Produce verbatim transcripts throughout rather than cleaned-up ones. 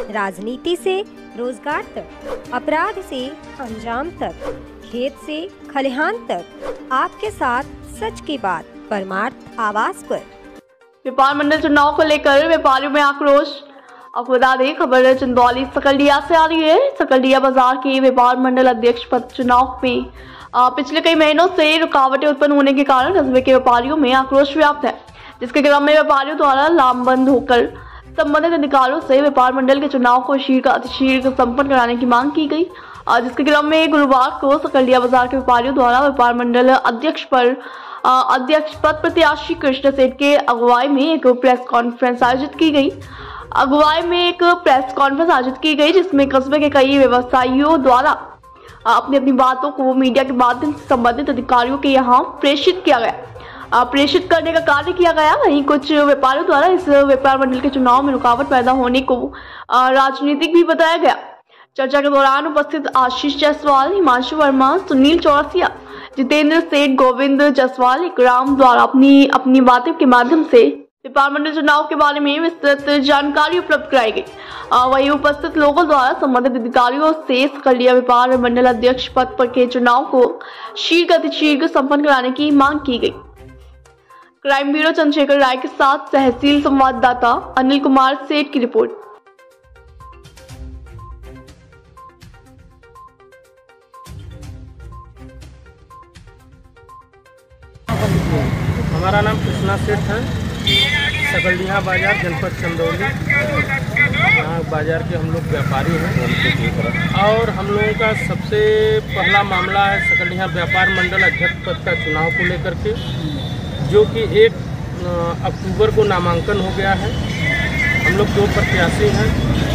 राजनीति से रोजगार तक, अपराध से अंजाम तक, खेत से खलिहान तक, आपके साथ सच की बात परमार्थ आवाज पर। व्यापार मंडल चुनाव को लेकर व्यापारियों में आक्रोश। आपको बता दें, खबर चंदौली सकलडीहा से आ रही है। सकलडीहा बाजार के व्यापार मंडल अध्यक्ष पद चुनाव में पिछले कई महीनों से रुकावटें उत्पन्न होने के कारण कस्बे के व्यापारियों में आक्रोश व्याप्त है, जिसके क्रम में व्यापारियों द्वारा लामबंद होकर संबंधित अधिकारियों से व्यापार मंडल के चुनाव को शीघ्र अतिशीघ्र संपन्न कराने की मांग की गई। जिसके क्रम में गुरुवार को सकलडीहा बाजार के व्यापारियों द्वारा व्यापार मंडल अध्यक्ष पर अध्यक्ष पद प्रत्याशी कृष्ण सेठ के अगुवाई में एक प्रेस कॉन्फ्रेंस आयोजित की गई। अगुवाई में एक प्रेस कॉन्फ्रेंस आयोजित की गई जिसमें कस्बे के कई व्यवसायियों द्वारा अपनी अपनी बातों को मीडिया के माध्यम से संबंधित अधिकारियों के यहाँ प्रेषित किया गया प्रेषित करने का कार्य किया गया। वहीं कुछ व्यापारियों द्वारा इस व्यापार मंडल के चुनाव में रुकावट पैदा होने को राजनीतिक भी बताया गया। चर्चा के दौरान उपस्थित आशीष जायसवाल, हिमांशु वर्मा, सुनील चौरसिया, जितेंद्र सेठ, गोविंद जायसवाल, इकराम द्वारा अपनी अपनी बातों के माध्यम से व्यापार मंडल चुनाव के बारे में विस्तृत जानकारी उपलब्ध कराई गई। वहीं उपस्थित लोगों द्वारा संबंधित अधिकारियों से सकलडीहा व्यापार मंडल अध्यक्ष पद पर के चुनाव को शीघ्र अतिशीघ्र संपन्न कराने की मांग की गई। क्राइम ब्यूरो चंद्रशेखर राय के साथ तहसील संवाददाता अनिल कुमार सेठ की रिपोर्ट। हमारा नाम कृष्णा सेठ है, सकलडीहा बाजार, जनपद चंदौली। यहाँ बाजार के हम लोग व्यापारी हैं और हम लोगों का सबसे पहला मामला है सकलडीहा व्यापार मंडल अध्यक्ष पद का चुनाव को लेकर के, जो कि एक अक्टूबर को नामांकन हो गया है। हम लोग दो प्रत्याशी हैं।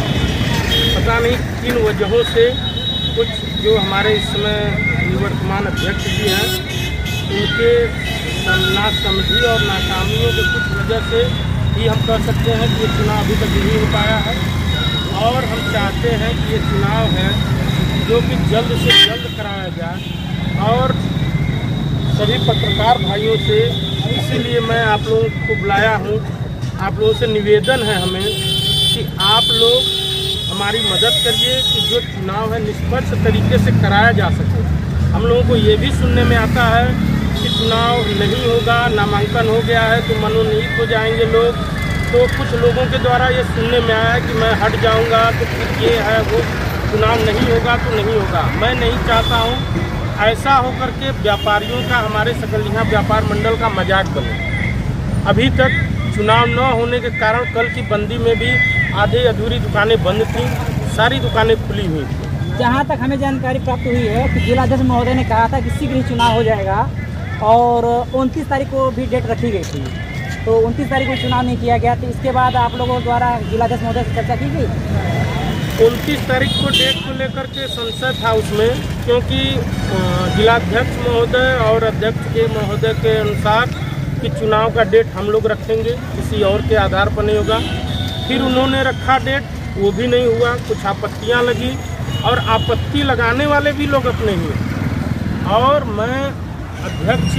पता नहीं किन वजहों से कुछ जो हमारे इस समय निवर्तमान अध्यक्ष जी हैं, उनके नासमझी और नाकामियों के कुछ वजह से ही हम कह सकते हैं कि ये चुनाव अभी तक नहीं हो पाया है। और हम चाहते हैं कि ये चुनाव है जो कि जल्द से जल्द कराया जाए। और सभी पत्रकार भाइयों से इसीलिए मैं आप लोगों को बुलाया हूँ, आप लोगों से निवेदन है हमें कि आप लोग हमारी मदद करिए कि जो चुनाव है निष्पक्ष तरीके से कराया जा सके। हम लोगों को ये भी सुनने में आता है कि चुनाव नहीं होगा, नामांकन हो गया है तो मनोनीत हो जाएंगे लोग। तो कुछ लोगों के द्वारा ये सुनने में आया कि मैं हट जाऊंगा तो फिर ये है वो, चुनाव नहीं होगा तो नहीं होगा। मैं नहीं चाहता हूँ ऐसा होकर के व्यापारियों का, हमारे सकलडीहा व्यापार मंडल का मजाक बने। अभी तक चुनाव न होने के कारण कल की बंदी में भी आधे अधूरी दुकानें बंद थीं, सारी दुकानें खुली हुई थी। जहाँ तक हमें जानकारी प्राप्त हुई है कि जिलाध्यक्ष महोदय ने कहा था कि शीघ्र ही चुनाव हो जाएगा और उनतीस तारीख को भी डेट रखी गई थी, तो उनतीस तारीख को चुनाव नहीं किया गया। तो इसके बाद आप लोगों द्वारा जिलाध्यक्ष महोदय से चर्चा की गई। उनतीस तारीख को डेट को लेकर के संशय था उसमें, क्योंकि जिलाध्यक्ष महोदय और अध्यक्ष के महोदय के अनुसार कि चुनाव का डेट हम लोग रखेंगे, किसी और के आधार पर नहीं होगा। फिर उन्होंने रखा डेट, वो भी नहीं हुआ, कुछ आपत्तियाँ लगी और आपत्ति लगाने वाले भी लोग अपने ही। और मैं अध्यक्ष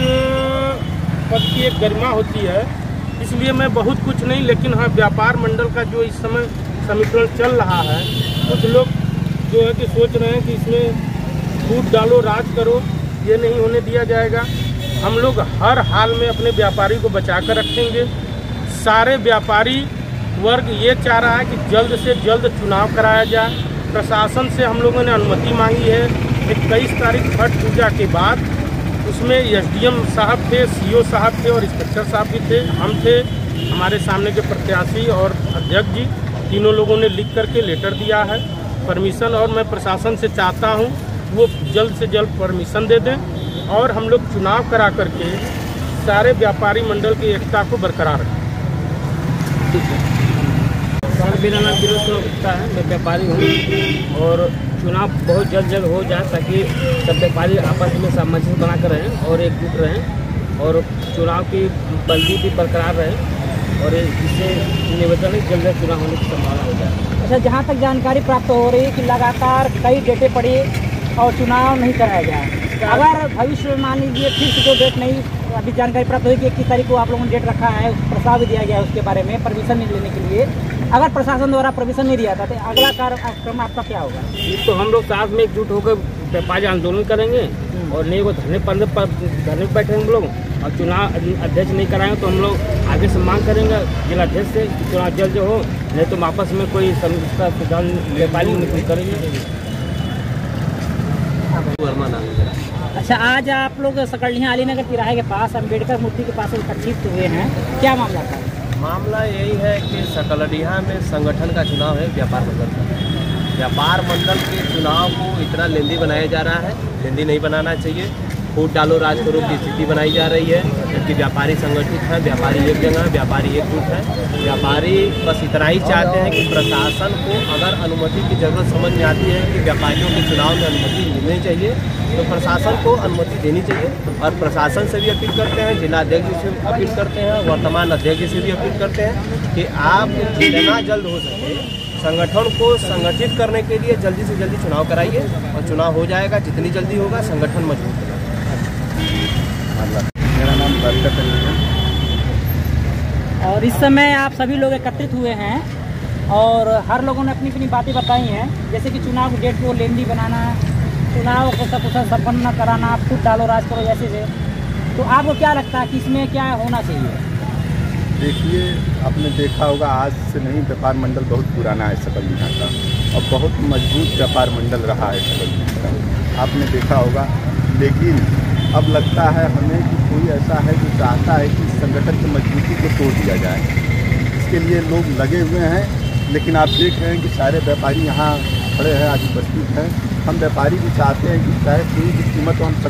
पद की एक गरिमा होती है, इसलिए मैं बहुत कुछ नहीं, लेकिन हाँ व्यापार मंडल का जो इस समय समीकरण चल रहा है, कुछ लोग जो है कि सोच रहे हैं कि इसमें फूट डालो, राज करो, ये नहीं होने दिया जाएगा। हम लोग हर हाल में अपने व्यापारी को बचा कर रखेंगे। सारे व्यापारी वर्ग ये चाह रहा है कि जल्द से जल्द चुनाव कराया जाए। प्रशासन से हम लोगों ने अनुमति मांगी है। इक्कीस तारीख छठ पूजा के बाद उसमें एसडीएम साहब थे, सीओ साहब थे और इंस्पेक्टर साहब भी थे, हम थे, हमारे सामने के प्रत्याशी और अध्यक्ष जी, तीनों लोगों ने लिख करके लेटर दिया है परमिशन। और मैं प्रशासन से चाहता हूं वो जल्द से जल्द परमिशन दे दें और हम लोग चुनाव करा करके सारे व्यापारी मंडल की एकता को बरकरार रखें। ठीक है। मेरा नाम फिरोज गुप्ता है, मैं व्यापारी हूँ और चुनाव बहुत जल्द जल्द हो जाए ताकि सब व्यापारी आपस में सामंजस्य बनाकर रहें और एकजुट रहें और चुनाव की बंदी भी बरकरार रहे और इससे निवेदन है जल्द जल्द चुनाव होने की संभावना हो जाए। अच्छा, जहाँ तक जानकारी प्राप्त हो रही है कि लगातार कई डेटें पड़ी और चुनाव नहीं कराया गया। अगर भविष्य में मान लीजिए फिर से जो डेट नहीं, अभी जानकारी प्राप्त हुई कि इक्कीस तारीख को आप लोगों ने डेट रखा है, प्रस्ताव भी दिया गया है उसके बारे में परमिशन लेने के लिए, अगर प्रशासन द्वारा परमिशन नहीं दिया था तो अगला कार्यक्रम आपका क्या होगा? तो हम लोग साथ में एकजुट होकर व्यापारी आंदोलन करेंगे और नहीं वो धरने पर धरने पर बैठे हम लोग। और चुनाव अध्यक्ष नहीं कराएंगे तो हम लोग आगे से मांग करेंगे जिला अध्यक्ष से चुनाव जल्द हो, नहीं तो आपस में कोई समझौता व्यापारी निकल करेंगे। अच्छा, आज आप लोग सकलडीहा अलीनगर तिराहे के पास अम्बेडकर मूर्ति के पास एकत्रित हुए हैं, क्या मामला था? मामला यही है कि सकलडीहा में संगठन का चुनाव है व्यापार मंडल का। व्यापार मंडल के चुनाव को इतना लेंदी बनाया जा रहा है, लेंदी नहीं बनाना चाहिए। फूट डालो राज करो की स्थिति बनाई जा रही है, जबकि व्यापारी संगठित है, व्यापारी एक जगह, व्यापारी एकजुट है। व्यापारी बस इतना ही चाहते हैं कि प्रशासन को अगर अनुमति की जरूरत समझ में आती है कि व्यापारियों के चुनाव में अनुमति मिलनी चाहिए तो प्रशासन को अनुमति देनी चाहिए। और प्रशासन से भी अपील करते हैं, जिला अध्यक्ष से अपील करते हैं, वर्तमान अध्यक्ष से भी अपील करते हैं कि आप जितना जल्द हो सके संगठन को संगठित करने के लिए जल्दी से जल्दी चुनाव कराइए और चुनाव हो जाएगा। जितनी जल्दी होगा संगठन मजबूत होगा। मेरा नाम बरकत अली है और इस समय आप सभी लोग एकत्रित हुए हैं और हर लोगों ने अपनी अपनी बातें बताई हैं, जैसे कि चुनाव की डेट को लेंदी बनाना, चुनाव को सकुशल संपन्न कराना, फूट डालो राज करो जैसे से। तो आपको क्या लगता है कि इसमें क्या होना चाहिए? देखिए, आपने देखा होगा आज से नहीं, व्यापार मंडल बहुत पुराना है सकलडीहा का और बहुत मजबूत व्यापार मंडल रहा है सकलडीहा का, आपने देखा होगा। लेकिन अब लगता है हमें कि कोई ऐसा है जो चाहता है कि संगठन की मजबूती को तोड़ दिया जाए। इसके लिए लोग लगे हुए हैं, लेकिन आप देख रहे हैं कि सारे व्यापारी यहाँ खड़े हैं, आज उपस्थित हैं। हम व्यापारी भी चाहते हैं कि चाहे कोई भी कीमत हम